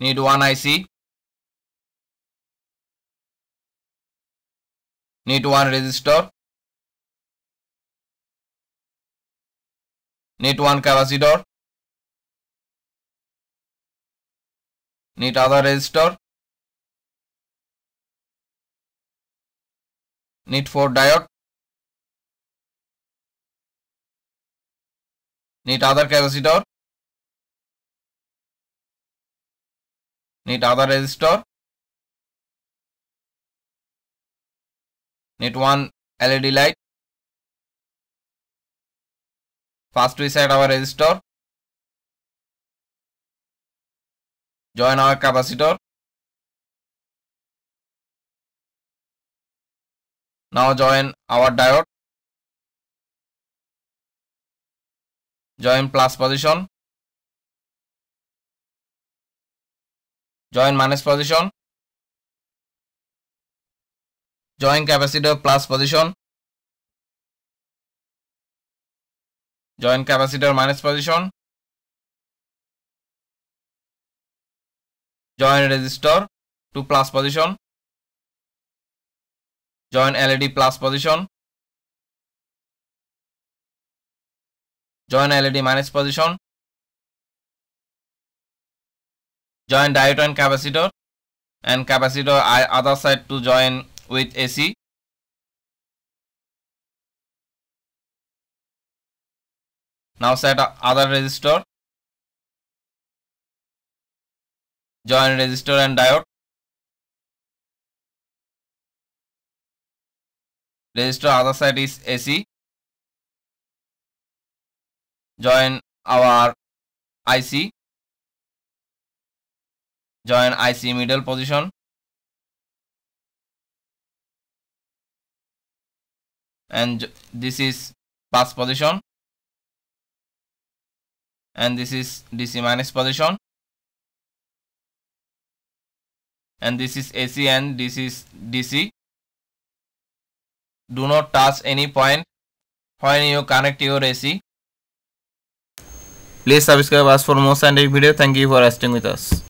Need one IC. Need one resistor. Need one capacitor. Need other resistor. Need 4 diode. Need other capacitor. Need other resistor. Need one LED light. First we set our resistor. Join our capacitor. Now join our diode. Join plus position. Join minus position. Join capacitor plus position. Join capacitor minus position. Join resistor to plus position. Join LED plus position. Join LED minus position. Join diode and capacitor other side to join with AC. Now set other resistor. Join resistor and diode. Resistor other side is AC. Join our IC. Join IC middle position. And this is plus position. And this is DC minus position. And this is AC and this is DC. Do not touch any point when you connect your AC. Please subscribe us for more scientific video. Thank you for resting with us.